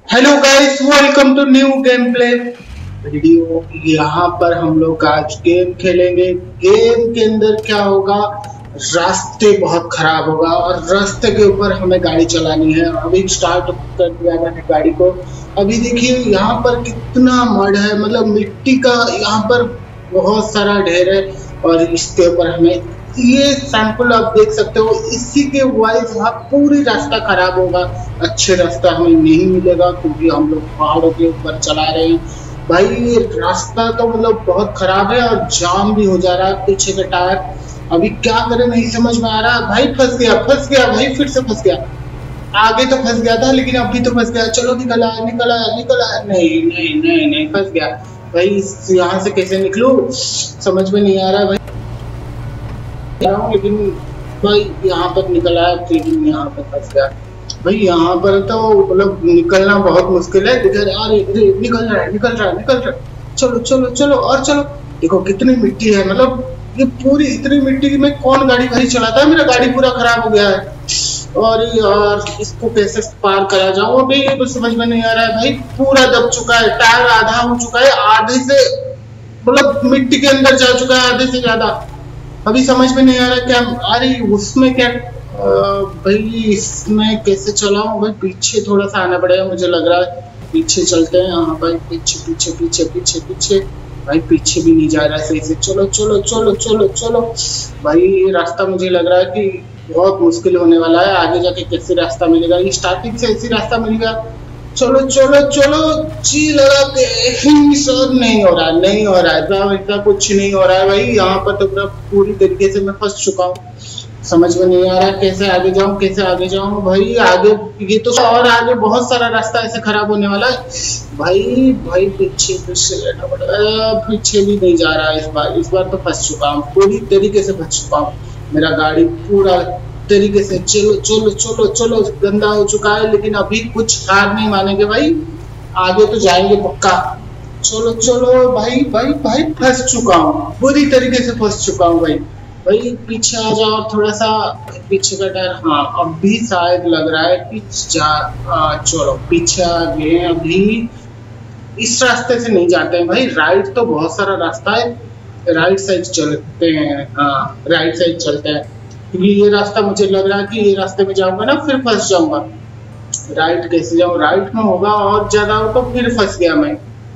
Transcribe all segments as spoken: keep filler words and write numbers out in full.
Hello guys, welcome to new game play video. यहाँ पर हम लोग आज गेम खेलेंगे। गेम के अंदर क्या होगा, रास्ते बहुत खराब होगा और रास्ते के ऊपर हमें गाड़ी चलानी है। अभी स्टार्ट कर दिया मैंने गाड़ी को। अभी देखिए यहाँ पर कितना मड है, मतलब मिट्टी का यहाँ पर बहुत सारा ढेर है और इसके ऊपर हमें ये सैंपल आप देख सकते हो। इसी के वाइज वहाँ पूरी रास्ता खराब होगा, अच्छे रास्ता हमें नहीं मिलेगा क्योंकि हम लोग पहाड़ों के ऊपर चला रहे हैं। भाई ये रास्ता तो मतलब बहुत खराब है और जाम भी हो जा रहा है पीछे का टायर। अभी क्या करें नहीं समझ में आ रहा। भाई फंस गया फंस गया भाई, फिर से फंस गया। आगे तो फंस गया था लेकिन अभी तो फंस गया। चलो निकल आया निकल आया निकल आया। नहीं नहीं नहीं नहीं फंस गया भाई। यहाँ से कैसे निकलूं समझ में नहीं आ रहा भाई। लेकिन भाई यहाँ पर निकल आया, लेकिन यहाँ पर फंस गया भाई। यहाँ पर तो मतलब निकलना बहुत मुश्किल है। इधर अरे निकल रहा है निकल रहा है निकल रहा है। चलो चलो चलो और चलो। देखो कितनी मिट्टी है, मतलब ये पूरी इतनी मिट्टी में कौन गाड़ी भाई चलाता है। मेरा गाड़ी पूरा खराब हो गया है और यार इसको कैसे पार करा जाऊँ अभी ये कुछ समझ में नहीं आ रहा है भाई। पूरा दब चुका है, टायर आधा हो चुका है, आधे से मतलब मिट्टी के अंदर जा चुका है आधे से ज्यादा। अभी समझ में नहीं आ रहा क्या। अरे उसमें क्या भाई, इसमें कैसे चलाऊं भाई। पीछे थोड़ा सा आना पड़ेगा मुझे लग रहा है। पीछे चलते हैं। हाँ भाई पीछे पीछे पीछे पीछे पीछे भाई पीछे भी नहीं जा रहा है सही से। चलो चलो चलो चलो चलो भाई। ये रास्ता मुझे लग रहा है कि बहुत मुश्किल होने वाला है। आगे जाके कैसे रास्ता मिलेगा, ये स्टार्टिंग से ऐसी रास्ता मिल गया। चलो चलो चलो जी लगा के ही सर। नहीं हो रहा है नहीं हो रहा है इतना कुछ नहीं हो रहा है भाई। यहाँ पर तो पूरा पूरी तरीके से मैं फंस चुका हूँ। समझ में नहीं आ रहा कैसे आगे जाऊं कैसे आगे जाऊं भाई। आगे ये तो और आगे बहुत सारा रास्ता ऐसे खराब होने वाला है भाई। भाई पीछे पीछे लेना पड़ेगा। पीछे भी नहीं जा रहा है इस बार। इस बार तो फंस चुका हूँ, पूरी तरीके से फंस चुका हूँ। मेरा गाड़ी पूरा तरीके से चलो चलो चलो चलो गंदा हो चुका है, लेकिन अभी कुछ हार नहीं मानेंगे भाई। आगे तो जाएंगे पक्का। चलो चलो भाई भाई भाई फंस चुका हूँ, बुरी तरीके से फंस चुका हूँ भाई। भाई पीछे आ जाओ थोड़ा सा। पीछे का टायर हाँ अभी शायद लग रहा है कि जा आ, चलो पीछे आ गए। अभी इस रास्ते से नहीं जाते हैं भाई। राइट तो बहुत सारा रास्ता है, राइट साइड चलते हैं। हाँ राइट साइड चलते हैं क्योंकि ये रास्ता मुझे लग रहा है कि ये रास्ते में जाऊंगा ना फिर फंस जाऊंगा। राइट कैसे जाऊं, राइट में होगा और ज्यादा हो तो फिर फंस गया मैं।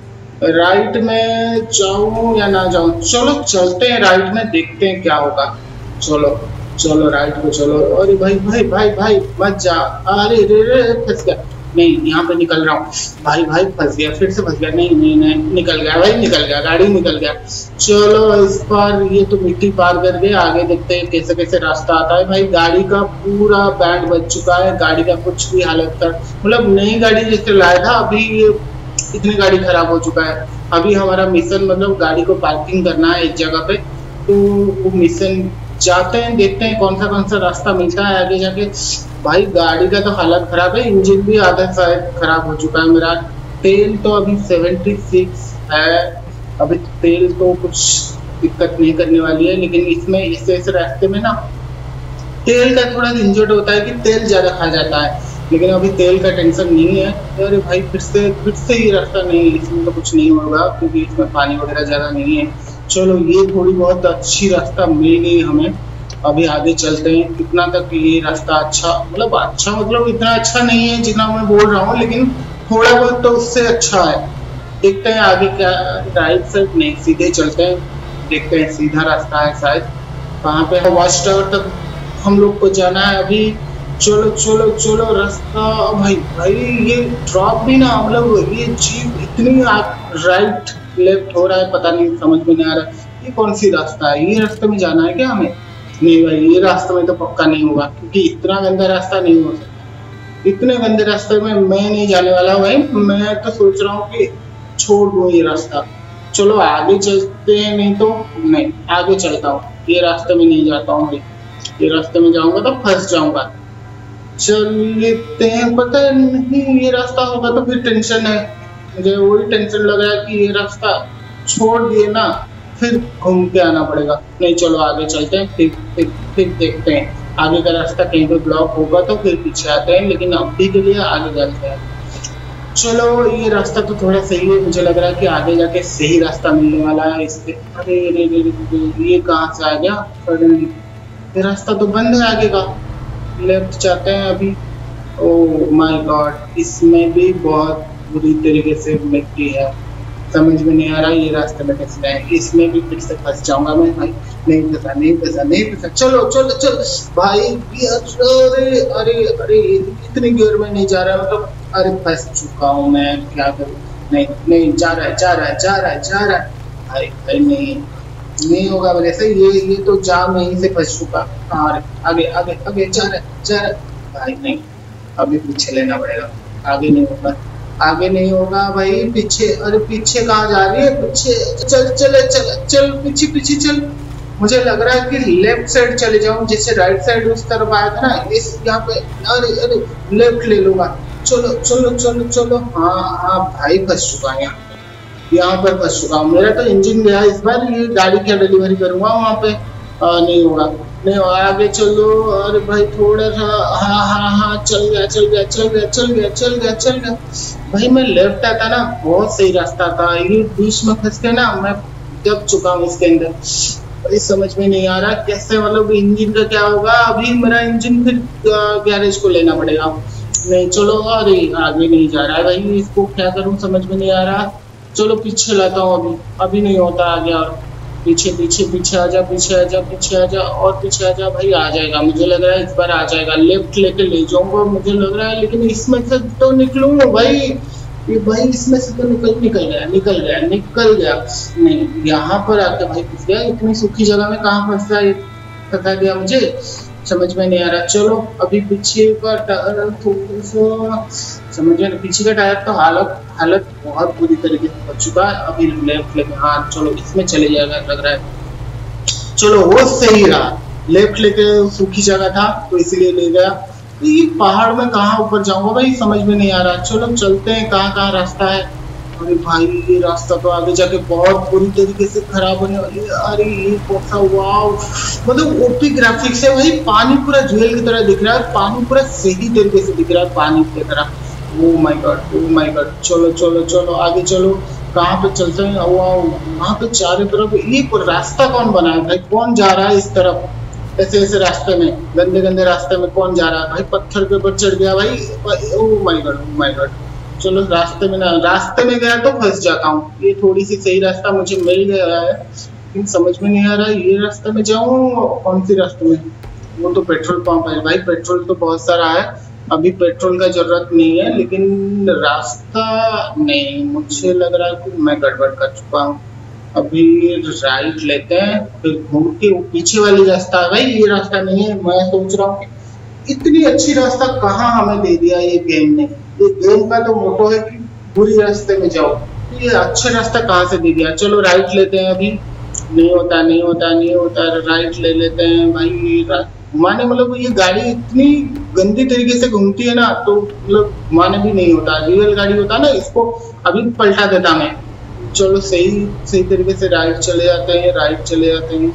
राइट में जाऊं या ना जाऊं, चलो चलते हैं राइट में, देखते हैं क्या होगा। चलो चलो राइट पे चलो। अरे भाई भाई भाई भाई मत जा। अरे रे रे फंस गया। नहीं यहाँ पे निकल रहा हूँ भाई भाई फंस गया, फिर से फंस गया। नहीं नहीं नहीं निकल गया भाई निकल गया, गाड़ी निकल गया। चलो इस बार ये तो मिट्टी पार कर गए। आगे देखते हैं कैसे कैसे रास्ता आता है भाई। गाड़ी का पूरा बैंड बच चुका है, गाड़ी का कुछ भी हालत कर मतलब नई गाड़ी जैसे लाया था अभी ये इतनी गाड़ी खराब हो चुका है। अभी हमारा मिशन मतलब गाड़ी को पार्किंग करना है एक जगह पे, तो वो मिशन जाते हैं देखते हैं कौन सा कौन सा रास्ता मिलता है आगे जाके। भाई गाड़ी का तो हालत खराब है, इंजन भी आधा शायद खराब हो चुका है मेरा। तेल तो अभी छिहत्तर है, अभी तेल तो कुछ दिक्कत नहीं करने वाली है, लेकिन इसमें इस इस रास्ते में ना तेल का थोड़ा झंझट होता है कि तेल ज्यादा खा जाता है, लेकिन अभी तेल का टेंशन नहीं है। अरे भाई फिर से फिर से ये रास्ता नहीं है, इसमें तो कुछ नहीं होगा क्योंकि इसमें पानी वगैरह ज्यादा नहीं है। चलो ये थोड़ी बहुत अच्छी रास्ता मिल गई हमें। अभी आगे चलते हैं। कितना तक ये रास्ता अच्छा मतलब अच्छा मतलब इतना अच्छा नहीं है जितना मैं बोल रहा हूँ, लेकिन थोड़ा बहुत तो उससे अच्छा है। देखते हैं आगे क्या। राइट साइड नहीं सीधे चलते हैं, देखते हैं सीधा रास्ता है शायद। वहाँ पे वॉच टावर तक हम लोग को जाना है अभी। चलो चलो चलो रास्ता भाई भाई ये ड्रॉप भी ना मतलब ये जीप इतनी राइट लेफ्ट हो रहा है, पता नहीं समझ में नहीं आ रहा। ये कौन सी रास्ता है, ये रास्ते में जाना है क्या हमें। नहीं भाई ये रास्ते में तो पक्का नहीं होगा क्योंकि इतना गंदा रास्ता नहीं हो सकता। इतने गंदे रास्ते में मैं नहीं जाने वाला भाई। मैं तो सोच रहा हूँ कि छोड़ दूँ ये रास्ता। चलो आगे चलते हैं, नहीं तो नहीं आगे चलता हूँ। ये रास्ते में नहीं जाता हूँ भाई, ये रास्ते में जाऊंगा तो फंस जाऊंगा। चल लेते हैं, पता नहीं ये रास्ता होगा तो फिर टेंशन है मुझे। वही टेंशन लग रहा है कि ये रास्ता छोड़ दिए ना फिर घूम के आना पड़ेगा। नहीं चलो आगे चलते हैं, फिर फिर फिर देखते हैं आगे का रास्ता। कहीं पे ब्लॉक होगा तो फिर पीछे आते हैं, लेकिन अभी के लिए आगे चलते हैं। चलो ये रास्ता तो थोड़ा सही है, मुझे लग रहा है कि आगे जाके सही रास्ता मिलने वाला है इस पे। अरे अरे अरे अरे, ये कहाँ से आ गया सडनली? ये रास्ता तो बंद है आगे का, लेफ्ट जाते हैं अभी। ओह माय गॉड, इसमें भी बहुत बुरी तरीके से मिट्टी है, समझ में नहीं आ रहा ये रास्ते में कैसे जाए। इसमें भी फिर से फंस जाऊंगा मैं भाई। नहीं फंसा नहीं फंसा नहीं फंसा, चलो चलो चलो भाई। अरे अरे अरे इतनी गियर में नहीं जा रहा मतलब। अरे फंस चुका हूँ मैं, क्या करूँ? नहीं नहीं, जा रहा है जा रहा है जा रहा है जा रहा है भाई भाई। नहीं नहीं होगा मेरे से, ये ये तो जाम यहीं से फंस चुका। हाँ आगे आगे आगे जा रहा है जा रहा है भाई। नहीं अभी पीछे लेना पड़ेगा, आगे नहीं होगा आगे नहीं होगा भाई, पीछे। अरे पीछे कहाँ जा रही है? पीछे चल चल चल चल पीछे पीछे चल। मुझे लग रहा है कि लेफ्ट साइड चले जाऊं, जैसे राइट साइड उस तरफ आया था ना, इस यहाँ पे। अरे अरे लेफ्ट ले लूंगा। चलो चलो चलो चलो। हाँ हाँ भाई फंस चुका है यहाँ यहाँ पर फंस चुका हूँ। मेरा तो इंजन गया इस बार, ये गाड़ी क्या डिलीवरी करूंगा वहाँ पे। आ, नहीं होगा नहीं होगा, आगे चलो। अरे भाई थोड़ा सा, हाँ हाँ हाँ चल गया चल गया चल गया चल गया चल गया चल गया भाई। मैं लेफ्ट आता ना, बहुत सही रास्ता था, ये बीच में फंस के ना मैं दब चुका हूँ इसके अंदर। भाई समझ में नहीं आ रहा कैसे, मतलब इंजन का क्या होगा। अभी मेरा इंजन फिर गैरेज को लेना पड़ेगा। नहीं चलो, अरे आगे नहीं जा रहा है भाई, इसको क्या करूं समझ में नहीं आ रहा। चलो पीछे लाता हूँ अभी, अभी नहीं होता आगे। और पीछे पीछे पीछे आ जा पीछे आ जा पीछे आ जा और पीछे आ जा भाई। आ जाएगा मुझे लग रहा है, इस बार आ जाएगा। लेफ्ट लेके ले जाऊंगा मुझे लग रहा है, लेकिन इसमें से तो निकलूं भाई। ये भाई इसमें से तो निकल निकल गया निकल गया निकल गया। नहीं यहाँ पर आके भाई फंस गया, इतनी सूखी जगह में कहाँ फंसा है, फंसा दिया मुझे, समझ में नहीं आ रहा। चलो अभी पीछे का टायर थोड़ा सा समझ में, पीछे का टायर तो हालत हालत बहुत बुरी तरीके से हो चुका है। अभी लेफ्ट लेके, हाँ चलो इसमें चले जाएगा लग रहा है। चलो वो सही रहा, लेफ्ट लेके सूखी जगह था तो इसलिए ले गया। ये पहाड़ में कहाँ ऊपर जाऊंगा भाई, समझ में नहीं आ रहा। चलो चलते हैं, कहाँ कहाँ रास्ता है। अरे भाई ये रास्ता तो आगे जाके बहुत बुरी तरीके से खराब होने वाली है। अरे ये कौन सा, वाव मतलब ओपी ग्राफिक्स है भाई। पानी पूरा जेल की तरह दिख रहा है, पानी पूरा सही तरीके से दिख रहा है पानी की तरह। Oh my God oh my God. चलो चलो चलो आगे चलो, कहाँ पे चलते हैं। वाह वहाँ पे चारों तरफ ये रास्ता कौन बनाया भाई, कौन जा रहा है इस तरफ ऐसे ऐसे रास्ते में, गंदे गंदे रास्ते में कौन जा रहा है भाई। पत्थर के ऊपर चढ़ गया भाई। Oh my God oh my God. चलो रास्ते में ना, रास्ते में गया तो फंस जाता हूँ। ये थोड़ी सी सही रास्ता मुझे मिल गया है, लेकिन समझ में नहीं आ रहा ये रास्ते में जाऊँ कौन सी रास्ते में। वो तो पेट्रोल पंप है भाई, पेट्रोल तो बहुत सारा है, अभी पेट्रोल का जरूरत नहीं है, लेकिन रास्ता नहीं। मुझे लग रहा है कि मैं गड़बड़ कर चुका हूँ। अभी राइट लेते हैं, फिर घूम के पीछे वाली रास्ता है भाई, ये रास्ता नहीं है। मैं सोच रहा हूँ इतनी अच्छी रास्ता कहाँ हमें दे दिया ये गेम ने। ये गेम का तो मोटो है कि बुरी रास्ते में जाओ, ये अच्छा रास्ता कहाँ से दे दिया। चलो राइट लेते हैं, अभी नहीं होता नहीं होता नहीं होता, राइट ले लेते हैं भाई। घुमाने मतलब ये गाड़ी इतनी गंदी तरीके से घूमती है ना, तो मतलब घुमाने भी नहीं होता। रियल गाड़ी होता ना, इसको अभी पलटा देता मैं। चलो सही सही तरीके से राइट चले जाते हैं, राइट चले जाते हैं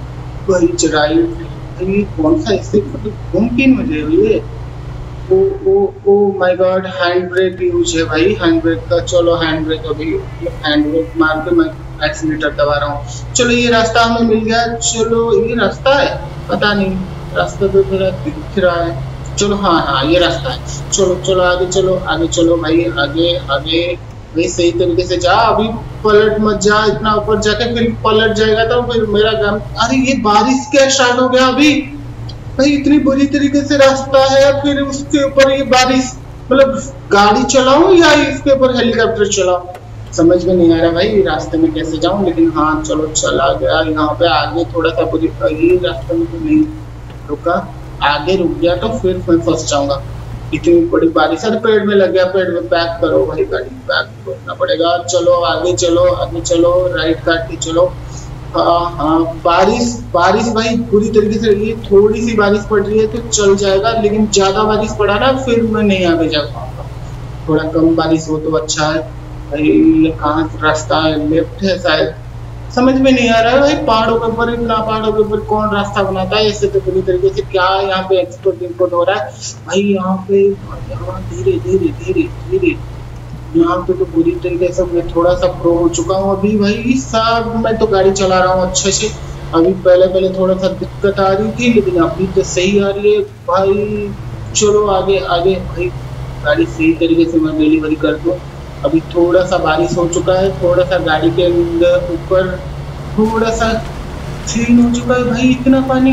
भाई। राइट ये कौन सा, इससे घूम क्यों मुझे ये। Oh oh oh my God, hand brake use है भाई, हैंड ब्रेक का। चलो हैंड ब्रेक, अभी हैंड ब्रेक मार के मैं एक्सीलेटर दबा रहा हूँ। चलो ये रास्ता हमें मिल गया। चलो ये रास्ता है, पता नहीं रास्ता तो मेरा दिख रहा है। चलो हाँ हाँ ये रास्ता है। चलो चलो आगे चलो आगे चलो भाई, आगे आगे भाई सही तरीके से जा। अभी पलट मत जा, इतना ऊपर जाके फिर पलट जाएगा तो फिर मेरा गम। अरे ये बारिश क्या स्टार्ट हो गया अभी भाई, इतनी बुरी तरीके से रास्ता है, फिर उसके ऊपर ये बारिश। मतलब गाड़ी चलाऊं या इसके ऊपर हेलीकॉप्टर चलाऊं, समझ में नहीं आ रहा भाई रास्ते में कैसे जाऊं। लेकिन हाँ चलो चला गया। यहाँ पे आगे थोड़ा सा बुरी, ये रास्ते में तो नहीं रुका, आगे रुक गया तो फिर मैं फंस जाऊंगा। इतनी बड़ी बारिश है, पेड़ में लग गया, पेड़ में पैक करो भाई, गाड़ी पैक करना पड़ेगा। चलो आगे चलो आगे चलो, राइट काट के चलो। हाँ हाँ बारिश बारिश भाई पूरी तरीके से, ये थोड़ी सी बारिश पड़ रही है तो चल जाएगा, लेकिन ज्यादा बारिश पड़ा ना फिर मैं नहीं आगे जा पाऊंगा। थोड़ा कम बारिश हो तो अच्छा है भाई। ये कहाँ रास्ता है, लेफ्ट है शायद, समझ में नहीं आ रहा है भाई। पहाड़ों के ऊपर, इतना पहाड़ों के ऊपर कौन रास्ता बनाता है ऐसे तो पूरी तरीके से। क्या यहाँ पे एक्सपोर्ट इम्पोर्ट हो रहा है भाई, यहाँ पे यहाँ धीरे धीरे धीरे धीरे यहाँ पे तो पूरी तरीके से मैं थोड़ा सा प्रो हो चुका हूँ अभी भाई साहब। मैं तो गाड़ी चला रहा हूँ अच्छे से। अभी पहले पहले थोड़ा सा दिक्कत आ रही थी, लेकिन अभी तो सही आ रही है भाई। चलो आगे आगे भाई, गाड़ी सही तरीके से मैं डिलीवरी कर दूँ। अभी थोड़ा सा बारिश हो चुका है, थोड़ा सा गाड़ी के अंदर ऊपर थोड़ा सा सीन हो चुका है भाई। इतना पानी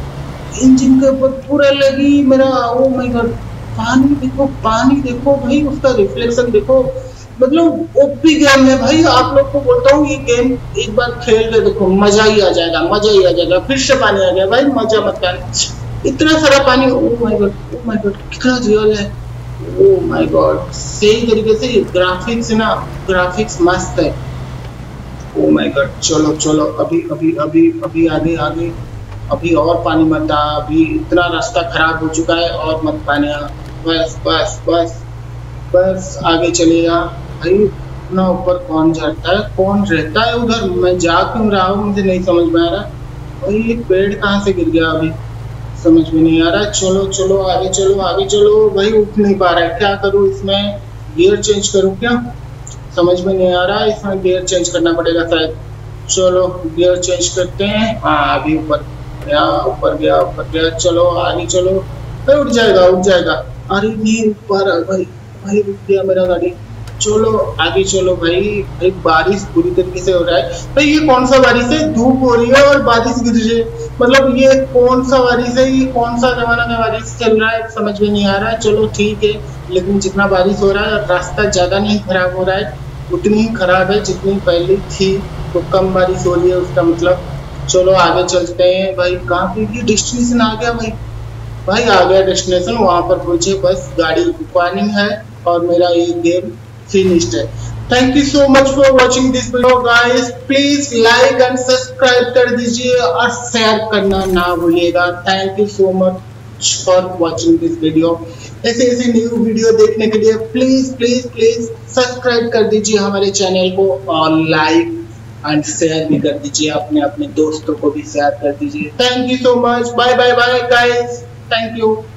इंजन के ऊपर पूरा लगी मेरा। ओ माय गॉड, पानी देखो, पानी देखो भाई, उसका रिफ्लेक्शन देखो। मतलब ओपी गेम है भाई। आप लोग को बोलता हूँ ये गेम एक बार खेल के देखो, मजा ही आ जाएगा, मजा ही आ जाएगा। फिर से पानी आ गया भाई, मजा मत कर। इतना सारा पानी, oh my God, oh my God, कितना रियल है। ओ माय गॉड, सही तरीके से ग्राफिक्स ना, ग्राफिक्स मस्त है। ओ माय गॉड, चलो चलो अभी अभी अभी अभी आगे आगे। अभी और पानी मत आ, अभी इतना रास्ता खराब हो चुका है, और मत पानी आ। बस बस बस बस आगे चलेगा भाई। इतना ऊपर कौन जाता है, कौन रहता है उधर? मैं जा क्यों रहा हूँ, मुझे नहीं समझ में आ रहा भाई। ये पेड़ कहाँ से गिर गया अभी, समझ में नहीं आ रहा। चलो चलो आगे चलो आगे चलो भाई। उठ नहीं पा रहा है, क्या करूँ इसमें? गियर चेंज करूँ क्या? समझ में नहीं आ रहा, इसमें गियर चेंज करना पड़ेगा शायद। चलो गियर चेंज करते हैं। हाँ अभी ऊपर गया, ऊपर गया, ऊपर गया। चलो आगे चलो भाई, उठ जाएगा उठ जाएगा। अरे नहीं ऊपर भाई, भाई रुक गया मेरा गाड़ी। चलो आगे चलो भाई। भाई बारिश पूरी तरीके से हो रहा है भाई। ये कौन सा बारिश है? धूप हो रही है और बारिश गिर रही है, मतलब ये कौन सा बारिश है? ये कौन सा जमाना में बारिश चल रहा है, समझ में नहीं आ रहा है। चलो ठीक है, लेकिन जितना बारिश हो रहा है रास्ता ज्यादा नहीं खराब हो रहा है, उतनी ही खराब है जितनी पहले थी। तो कम बारिश हो रही है उसका मतलब। चलो आगे चलते हैं भाई। कहाँ पे ये डेस्टिनेशन आ गया भाई? भाई आ गया डेस्टिनेशन, वहां पर पहुंचे, बस गाड़ी रुकवानी है और मेरा ये गेम फिनिश्ड है। Thank you so much for watching this video guys. Please like and subscribe कर दीजिए और शेयर करना ना भूलिएगा। Thank you so much for watching this video. ऐसे ऐसे न्यू वीडियो देखने के लिए प्लीज प्लीज प्लीज सब्सक्राइब कर दीजिए हमारे चैनल को, और लाइक एंड शेयर भी कर दीजिए, अपने अपने दोस्तों को भी शेयर कर दीजिए। Thank you so much, bye bye bye guys, thank you.